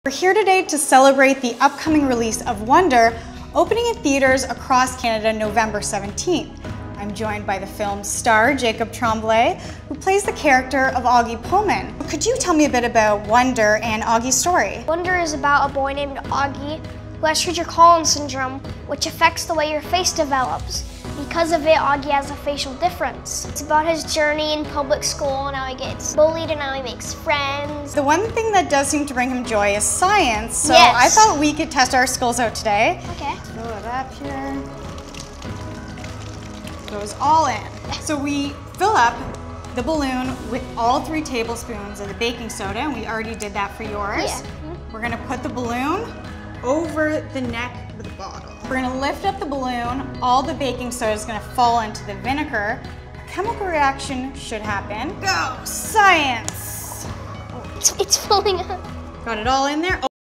We're here today to celebrate the upcoming release of Wonder, opening in theaters across Canada November 17th. I'm joined by the film's star, Jacob Tremblay, who plays the character of August Pullman. Could you tell me a bit about Wonder and Augie's story? Wonder is about a boy named Auggie who has Treacher-Collins syndrome, which affects the way your face develops. Because of it, Auggie has a facial difference. It's about his journey in public school and how he gets bullied and how he makes friends. The one thing that does seem to bring him joy is science, so yes. I thought we could test our skills out today. Okay. Fill it up here. Goes all in. So we fill up the balloon with all 3 tablespoons of the baking soda, and we already did that for yours. Yeah. We're gonna put the balloon over the neck of the bottle. We're gonna lift up the balloon, all the baking soda is gonna fall into the vinegar. A chemical reaction should happen. Go, science! It's filling up. Got it all in there?